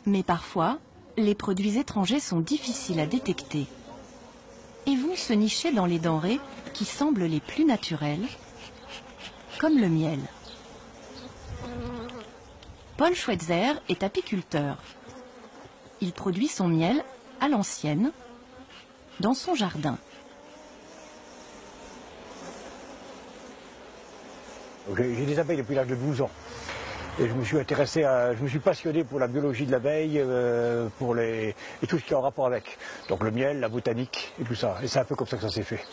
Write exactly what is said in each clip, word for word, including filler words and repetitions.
Mais parfois, les produits étrangers sont difficiles à détecter et vont se nicher dans les denrées qui semblent les plus naturelles, comme le miel. Paul Schweitzer est apiculteur. Il produit son miel à l'ancienne, dans son jardin. J'ai des abeilles depuis l'âge de douze ans. Et je me suis intéressé à, je me suis passionné pour la biologie de l'abeille, euh, pour les, et tout ce qui est en rapport avec. Donc le miel, la botanique et tout ça. Et c'est un peu comme ça que ça s'est fait.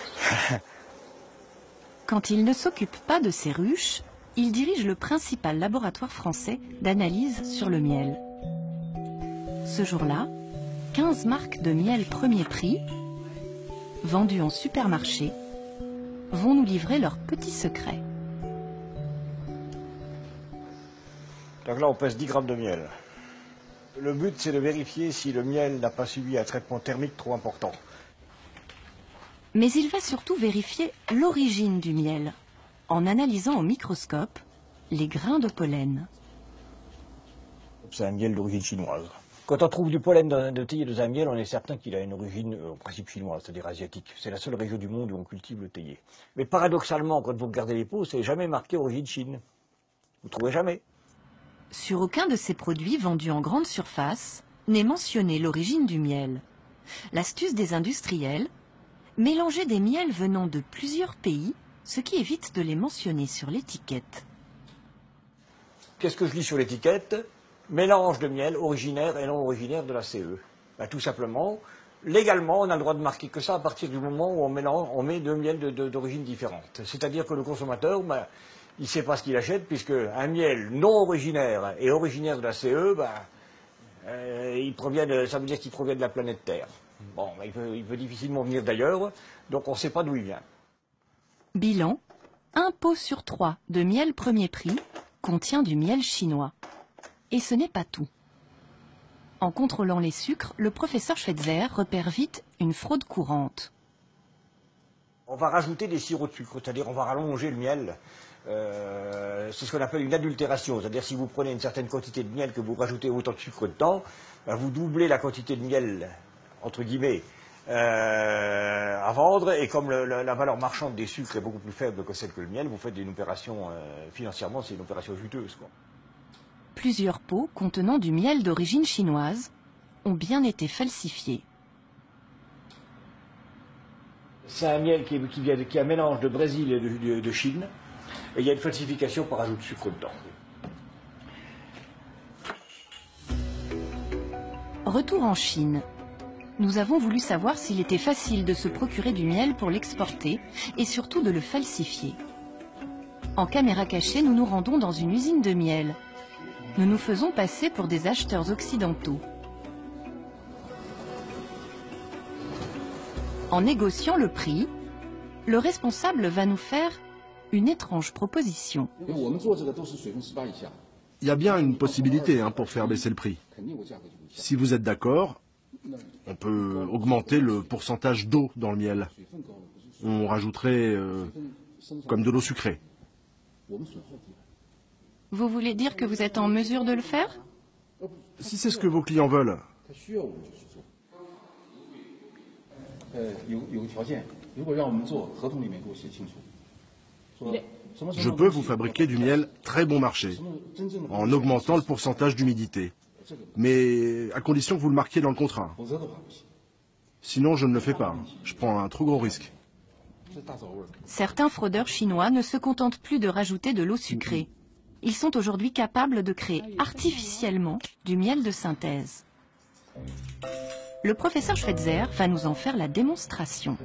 Quand il ne s'occupe pas de ses ruches, il dirige le principal laboratoire français d'analyse sur le miel. Ce jour-là, quinze marques de miel premier prix, vendues en supermarché, vont nous livrer leurs petits secrets. Donc là, on pèse dix grammes de miel. Le but, c'est de vérifier si le miel n'a pas subi un traitement thermique trop important. Mais il va surtout vérifier l'origine du miel, en analysant au microscope les grains de pollen. C'est un miel d'origine chinoise. Quand on trouve du pollen de théier dans un miel, on est certain qu'il a une origine, en principe chinoise, c'est-à-dire asiatique. C'est la seule région du monde où on cultive le théier. Mais paradoxalement, quand vous regardez les pots, c'est jamais marqué origine Chine. Vous ne trouvez jamais. Sur aucun de ces produits vendus en grande surface n'est mentionné l'origine du miel. L'astuce des industriels, mélanger des miels venant de plusieurs pays, ce qui évite de les mentionner sur l'étiquette. Qu'est-ce que je lis sur l'étiquette? Mélange de miel originaire et non originaire de la C E. Ben, tout simplement, légalement, on a le droit de marquer que ça à partir du moment où on, mélange, on met deux miels d'origine différente. C'est-à-dire que le consommateur, ben, il ne sait pas ce qu'il achète, puisque un miel non originaire et originaire de la C E, ben, euh, il provient de, ça veut dire qu'il provient de la planète Terre. Bon, ben, il, peut, il peut difficilement venir d'ailleurs, donc on ne sait pas d'où il vient. Bilan, un pot sur trois de miel premier prix contient du miel chinois. Et ce n'est pas tout. En contrôlant les sucres, le professeur Schweitzer repère vite une fraude courante. On va rajouter des sirops de sucre, c'est-à-dire on va rallonger le miel. Euh, c'est ce qu'on appelle une adultération, c'est-à-dire si vous prenez une certaine quantité de miel que vous rajoutez autant de sucre dedans, ben vous doublez la quantité de miel, entre guillemets, euh, à vendre, et comme le, le, la valeur marchande des sucres est beaucoup plus faible que celle que le miel, vous faites une opération, euh, financièrement, c'est une opération juteuse, quoi. Plusieurs pots contenant du miel d'origine chinoise ont bien été falsifiés. C'est un miel qui est, qui, vient de, qui est un mélange de Brésil et de, de, de Chine, et il y a une falsification par ajout de sucre dedans. Retour en Chine. Nous avons voulu savoir s'il était facile de se procurer du miel pour l'exporter et surtout de le falsifier. En caméra cachée, nous nous rendons dans une usine de miel. Nous nous faisons passer pour des acheteurs occidentaux. En négociant le prix, le responsable va nous faire une étrange proposition. Il y a bien une possibilité hein, pour faire baisser le prix. Si vous êtes d'accord, on peut augmenter le pourcentage d'eau dans le miel. On rajouterait euh, comme de l'eau sucrée. Vous voulez dire que vous êtes en mesure de le faire? Si c'est ce que vos clients veulent. Je peux vous fabriquer du miel très bon marché, en augmentant le pourcentage d'humidité. Mais à condition que vous le marquiez dans le contrat. Sinon, je ne le fais pas. Je prends un trop gros risque. Certains fraudeurs chinois ne se contentent plus de rajouter de l'eau sucrée. Ils sont aujourd'hui capables de créer artificiellement du miel de synthèse. Le professeur Schweitzer va nous en faire la démonstration.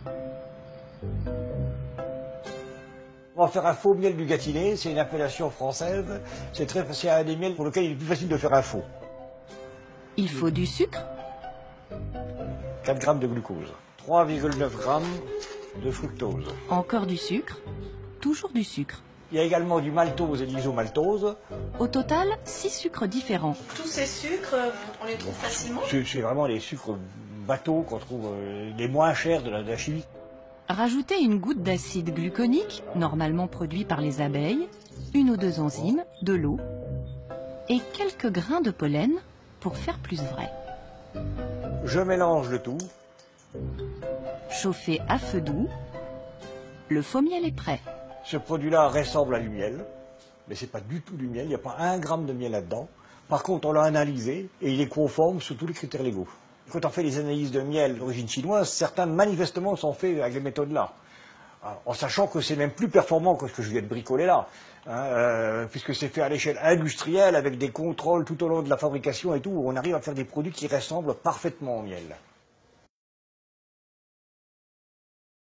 On va faire un faux miel du Gâtinais, c'est une appellation française. C'est très, c'est un des miels pour lequel il est plus facile de faire un faux. Il faut du sucre, quatre grammes de glucose, trois virgule neuf grammes de fructose. encore du sucre, toujours du sucre. Il y a également du maltose et de l'isomaltose. Au total, six sucres différents. Tous ces sucres, on les trouve facilement? C'est vraiment les sucres bateaux qu'on trouve euh, les moins chers de la, de la chimie. Rajoutez une goutte d'acide gluconique, normalement produit par les abeilles, une ou deux enzymes, de l'eau et quelques grains de pollen pour faire plus vrai. Je mélange le tout. Chauffé à feu doux, le faux miel est prêt. Ce produit-là ressemble à du miel, mais ce n'est pas du tout du miel, il n'y a pas un gramme de miel là-dedans. Par contre, on l'a analysé et il est conforme sous tous les critères légaux. Quand on fait les analyses de miel d'origine chinoise, certains manifestement sont faits avec les méthodes-là. En sachant que c'est même plus performant que ce que je viens de bricoler là, hein, euh, puisque c'est fait à l'échelle industrielle avec des contrôles tout au long de la fabrication et tout, où on arrive à faire des produits qui ressemblent parfaitement au miel.